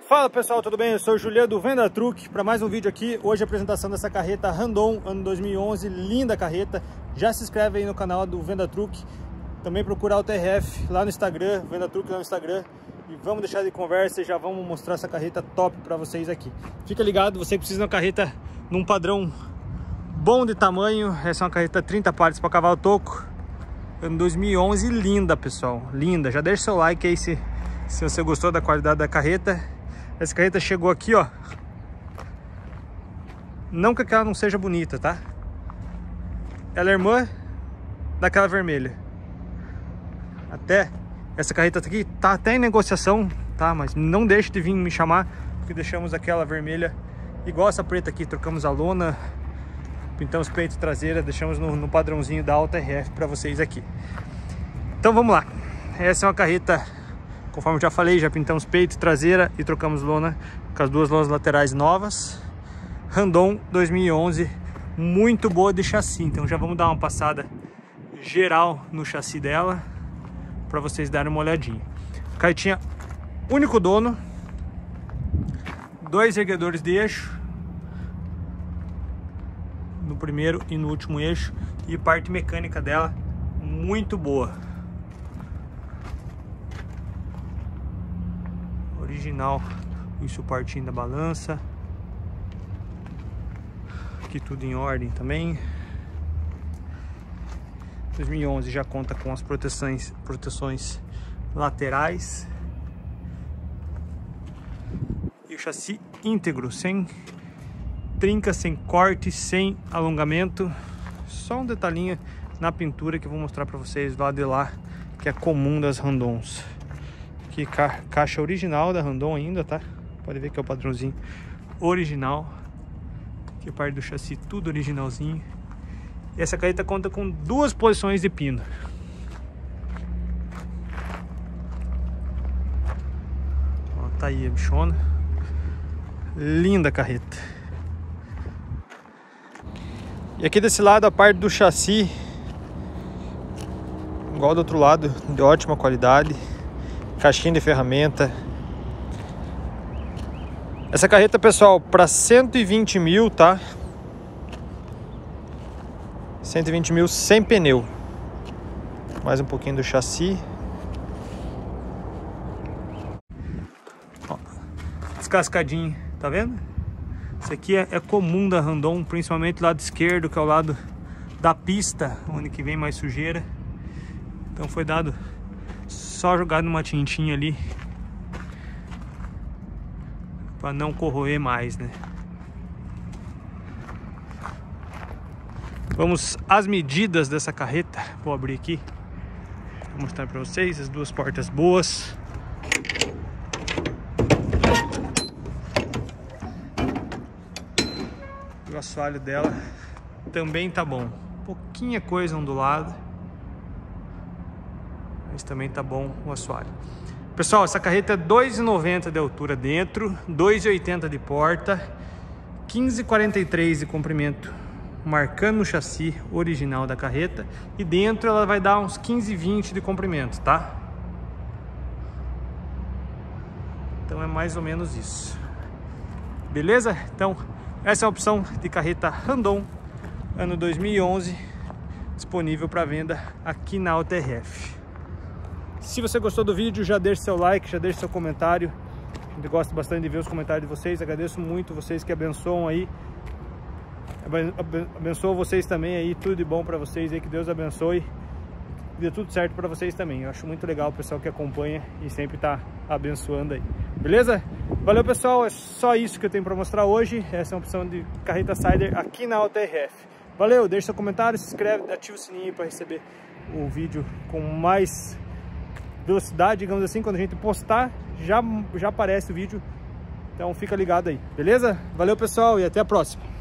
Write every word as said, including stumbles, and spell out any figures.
Fala pessoal, tudo bem? Eu sou o Juliano do Venda Truck para mais um vídeo aqui. Hoje a apresentação dessa carreta Randon, ano dois mil e onze, linda carreta. Já se inscreve aí no canal do Venda Truck. Também procura o T R F lá no Instagram, Venda Truck lá no Instagram. E vamos deixar de conversa e já vamos mostrar essa carreta top para vocês aqui. Fica ligado, você precisa de uma carreta num padrão bom de tamanho. Essa é uma carreta trinta partes para cavalo toco, ano dois mil e onze, linda pessoal, linda. Já deixa seu like aí se, se você gostou da qualidade da carreta. Essa carreta chegou aqui, ó. Não que ela não seja bonita, tá? Ela é irmã daquela vermelha. Até essa carreta aqui tá até em negociação, tá? Mas não deixe de vir me chamar, porque deixamos aquela vermelha igual essa preta aqui. Trocamos a lona, pintamos peito e traseira, deixamos no, no padrãozinho da Alta R F para vocês aqui. Então vamos lá. Essa é uma carreta, conforme eu já falei, já pintamos peito e traseira e trocamos lona com as duas lonas laterais novas. Randon dois mil e onze, muito boa de chassi. Então já vamos dar uma passada geral no chassi dela para vocês darem uma olhadinha. Carretinha único dono, dois erguedores de eixo no primeiro e no último eixo, e parte mecânica dela muito boa, original, o suportinho da balança, aqui tudo em ordem também. dois mil e onze já conta com as proteções, proteções laterais e o chassi íntegro, sem trinca, sem corte, sem alongamento. Só um detalhinho na pintura que eu vou mostrar para vocês do lado de lá, que é comum das Randons. Aqui ca caixa original da Randon ainda, tá? Pode ver que é o padrãozinho original. Aqui parte do chassi tudo originalzinho. E essa carreta conta com duas posições de pino. Ó, tá aí a bichona. Linda carreta. E aqui desse lado a parte do chassi, igual do outro lado, de ótima qualidade. Caixinha de ferramenta. Essa carreta, pessoal, para cento e vinte mil, tá? cento e vinte mil sem pneu. Mais um pouquinho do chassi. Ó, descascadinho, tá vendo? Isso aqui é, é comum da Randon, principalmente do lado esquerdo, que é o lado da pista, onde que vem mais sujeira. Então foi dado só jogado numa tintinha ali para não corroer mais, né? Vamos às medidas dessa carreta. Vou abrir aqui, vou mostrar para vocês as duas portas boas. O assoalho dela também tá bom, pouquinha coisa ondulada, mas também tá bom o assoalho. Pessoal, essa carreta é dois e noventa de altura dentro, dois e oitenta de porta, quinze e quarenta e três de comprimento, marcando o chassi original da carreta, e dentro ela vai dar uns quinze e vinte de comprimento, tá? Então é mais ou menos isso. Beleza? Então essa é a opção de carreta Randon, ano dois mil e onze, disponível para venda aqui na Alta R F. Se você gostou do vídeo, já deixe seu like, já deixe seu comentário. Eu gosto bastante de ver os comentários de vocês. Agradeço muito vocês que abençoam aí. Abençoa vocês também aí, tudo de bom para vocês aí, que Deus abençoe e dê tudo certo para vocês também. Eu acho muito legal o pessoal que acompanha e sempre tá abençoando aí. Beleza? Valeu pessoal, é só isso que eu tenho para mostrar hoje. Essa é uma opção de carreta Sider aqui na Alta R F. Valeu, deixa seu comentário, se inscreve, ativa o sininho para receber o vídeo com mais velocidade, digamos assim. Quando a gente postar, já, já aparece o vídeo. Então fica ligado aí, beleza? Valeu pessoal e até a próxima.